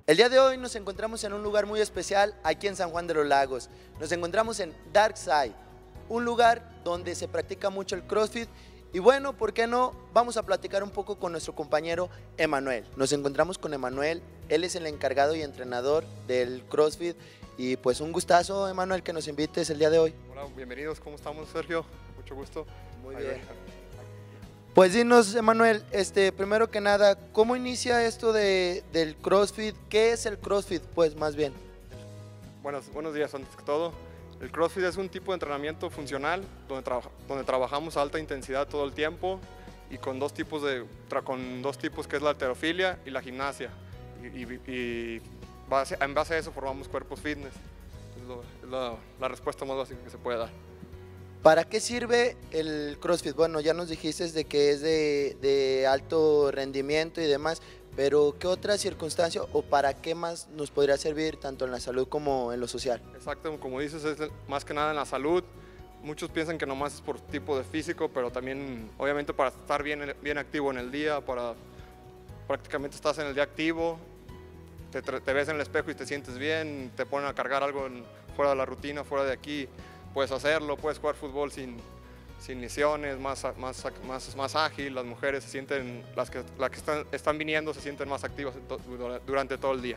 El día de hoy nos encontramos en un lugar muy especial aquí en San Juan de los Lagos. Nos encontramos en Dark Side, un lugar donde se practica mucho el CrossFit. Y bueno, ¿por qué no? Vamos a platicar un poco con nuestro compañero Emanuel. Nos encontramos con Emanuel, él es el encargado y entrenador del CrossFit. Y pues un gustazo, Emanuel, que nos invites el día de hoy. Hola, bienvenidos, ¿cómo estamos, Sergio? Mucho gusto. Muy bien. Pues dinos, Emanuel, primero que nada, ¿cómo inicia esto del CrossFit? ¿Qué es el CrossFit? Pues más bien. Buenos días, antes que todo. El CrossFit es un tipo de entrenamiento funcional donde trabajamos a alta intensidad todo el tiempo y con dos tipos que es la halterofilia y la gimnasia. En base a eso formamos cuerpos fitness. Es la respuesta más básica que se puede dar. ¿Para qué sirve el CrossFit? Bueno, ya nos dijiste de que es de alto rendimiento y demás, pero ¿qué otra circunstancia o para qué más nos podría servir tanto en la salud como en lo social? Exacto, como dices, es más que nada en la salud. Muchos piensan que nomás es por tipo de físico, pero también obviamente para estar bien activo en el día, prácticamente estás en el día activo, te ves en el espejo y te sientes bien, te ponen a cargar algo fuera de la rutina, fuera de aquí. Puedes hacerlo, puedes jugar fútbol sin lesiones, más ágil, las mujeres se sienten, las que están viniendo se sienten más activas durante todo el día.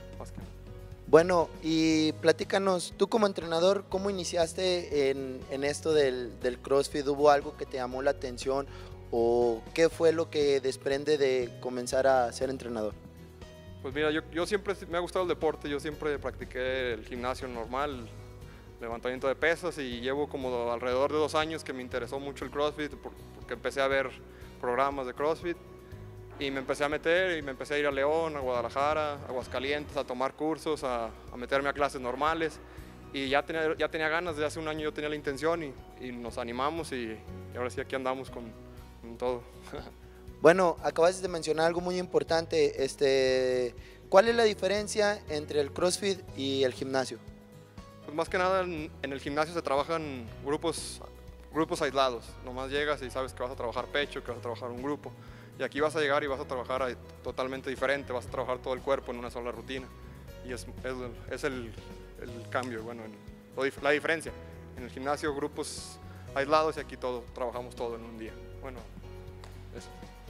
Bueno, y platícanos, tú como entrenador, ¿cómo iniciaste en esto del CrossFit? ¿Hubo algo que te llamó la atención o qué fue lo que desprende de comenzar a ser entrenador? Pues mira, yo siempre me ha gustado el deporte, yo siempre practiqué el gimnasio normal, levantamiento de pesas, y llevo como alrededor de 2 años que me interesó mucho el CrossFit porque empecé a ver programas de CrossFit y me empecé a meter y me empecé a ir a León, a Guadalajara, a Aguascalientes, a tomar cursos, a meterme a clases normales, y ya tenía ganas. Desde hace un año yo tenía la intención y nos animamos y ahora sí aquí andamos con todo. Bueno, acabas de mencionar algo muy importante, ¿cuál es la diferencia entre el CrossFit y el gimnasio? Pues más que nada en el gimnasio se trabajan grupos aislados, nomás llegas y sabes que vas a trabajar pecho, que vas a trabajar un grupo, y aquí vas a llegar y vas a trabajar totalmente diferente, vas a trabajar todo el cuerpo en una sola rutina, y es el cambio, bueno, la diferencia. En el gimnasio grupos aislados y aquí trabajamos todo en un día. Bueno, eso.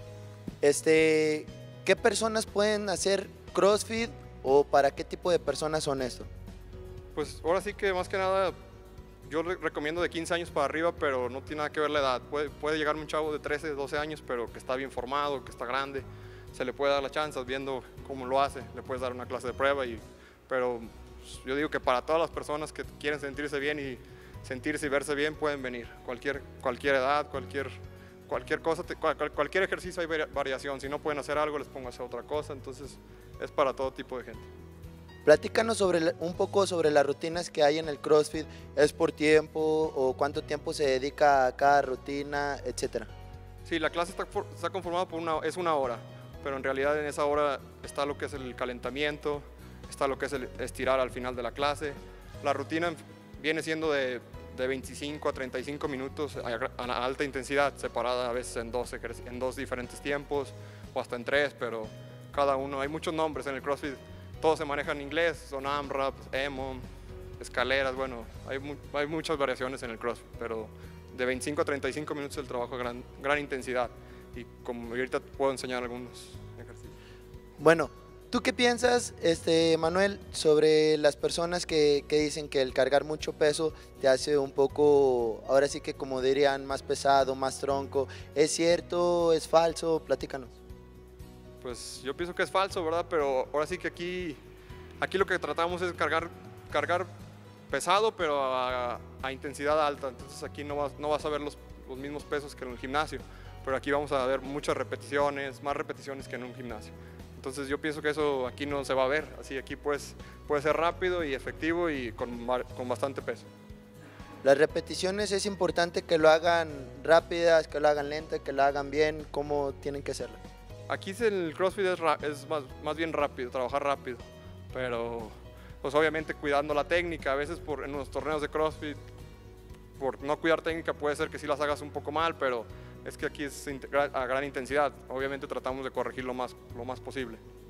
¿Qué personas pueden hacer CrossFit o para qué tipo de personas son esto? Pues ahora sí que más que nada yo recomiendo de 15 años para arriba, pero no tiene nada que ver la edad. Puede llegarme un chavo de 13, 12 años, pero que está bien formado, que está grande, se le puede dar la chance viendo cómo lo hace, le puedes dar una clase de prueba, pero yo digo que para todas las personas que quieren sentirse bien y sentirse y verse bien pueden venir, cualquier edad, cualquier cosa, cualquier ejercicio hay variación. Si no pueden hacer algo, les pongo a hacer otra cosa, entonces es para todo tipo de gente. Platícanos un poco sobre las rutinas que hay en el CrossFit. ¿Es por tiempo o cuánto tiempo se dedica a cada rutina, etcétera? Sí, la clase está conformada por es una hora, pero en realidad en esa hora está lo que es el calentamiento, está lo que es el estirar al final de la clase. La rutina viene siendo de 25 a 35 minutos a alta intensidad, separada a veces en dos diferentes tiempos o hasta en 3, pero cada uno, hay muchos nombres en el CrossFit. Todos se manejan en inglés, son AMRAP, EMOM, escaleras, bueno, hay muchas variaciones en el CrossFit, pero de 25 a 35 minutos el trabajo a gran intensidad, y como ahorita puedo enseñar algunos ejercicios. Bueno, ¿tú qué piensas, Manuel, sobre las personas que dicen que el cargar mucho peso te hace un poco, ahora sí que como dirían, más pesado, más tronco? ¿Es cierto? ¿Es falso? Platícanos. Pues yo pienso que es falso, ¿verdad? Pero ahora sí que aquí lo que tratamos es cargar pesado, pero a intensidad alta. Entonces aquí no vas a ver los mismos pesos que en el gimnasio, pero aquí vamos a ver muchas repeticiones, más repeticiones que en un gimnasio. Entonces yo pienso que eso aquí no se va a ver. Así aquí puede ser rápido y efectivo y con bastante peso. Las repeticiones es importante que lo hagan rápidas, que lo hagan lentas, que lo hagan bien. ¿Cómo tienen que hacerlo? Aquí el CrossFit es más bien rápido, trabajar rápido, pero pues obviamente cuidando la técnica. A veces en los torneos de CrossFit, por no cuidar técnica, puede ser que sí las hagas un poco mal, pero es que aquí es a gran intensidad. Obviamente tratamos de corregir lo más posible.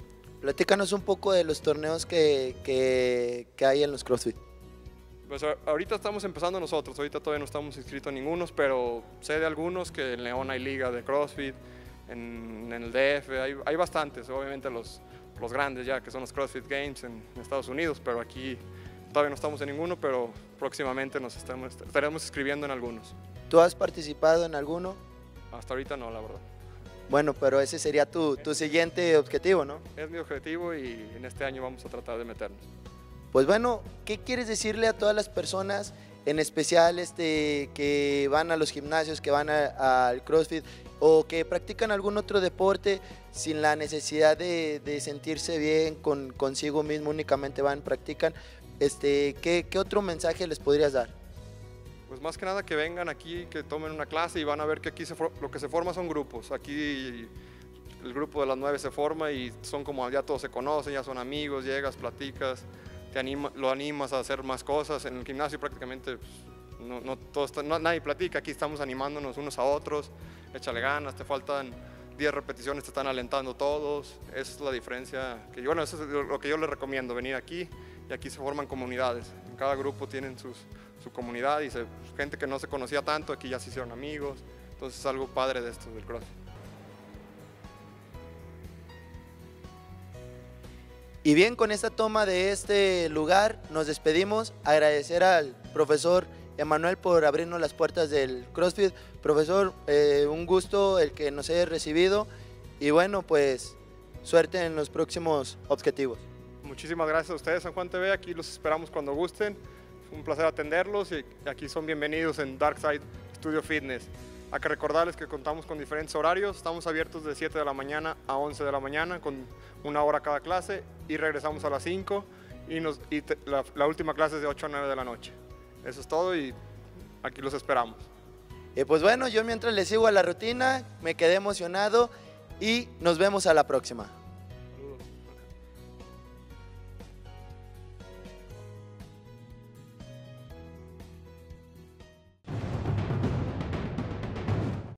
Platícanos un poco de los torneos que hay en los CrossFit. Pues ahorita estamos empezando nosotros, ahorita todavía no estamos inscritos en ningunos, pero sé de algunos que en León hay liga de CrossFit, en el DF hay bastantes, obviamente los grandes ya, que son los CrossFit Games en Estados Unidos, pero aquí todavía no estamos en ninguno, pero próximamente estaremos inscribiendo en algunos. ¿Tú has participado en alguno? Hasta ahorita no, la verdad. Bueno, pero ese sería tu siguiente objetivo, ¿no? Es mi objetivo y en este año vamos a tratar de meternos. Pues bueno, ¿qué quieres decirle a todas las personas, en especial que van a los gimnasios, que van al CrossFit o que practican algún otro deporte sin la necesidad de sentirse bien consigo mismo, únicamente van, practican? ¿Qué otro mensaje les podrías dar? Pues más que nada que vengan aquí, que tomen una clase y van a ver que aquí lo que se forma son grupos. Aquí el grupo de las 9 se forma y son como ya todos se conocen, ya son amigos, llegas, platicas, lo animas a hacer más cosas. En el gimnasio prácticamente pues, nadie platica, aquí estamos animándonos unos a otros, échale ganas, te faltan 10 repeticiones, te están alentando todos. Esa es la diferencia, bueno, eso es lo que yo les recomiendo, venir aquí y aquí se forman comunidades. En cada grupo tienen su comunidad y gente que no se conocía tanto, aquí ya se hicieron amigos, entonces es algo padre de esto, del CrossFit. Y bien, con esta toma de este lugar nos despedimos, agradecer al profesor Emanuel por abrirnos las puertas del CrossFit. Profesor, un gusto el que nos haya recibido y bueno, pues suerte en los próximos objetivos. Muchísimas gracias a ustedes, San Juan TV, aquí los esperamos cuando gusten. Fue un placer atenderlos y aquí son bienvenidos en Darkside Studio Fitness. Hay que recordarles que contamos con diferentes horarios, estamos abiertos de 7 de la mañana a 11 de la mañana con 1 hora cada clase y regresamos a las 5 y la última clase es de 8 a 9 de la noche. Eso es todo y aquí los esperamos. Pues bueno, yo mientras les sigo a la rutina me quedé emocionado y nos vemos a la próxima.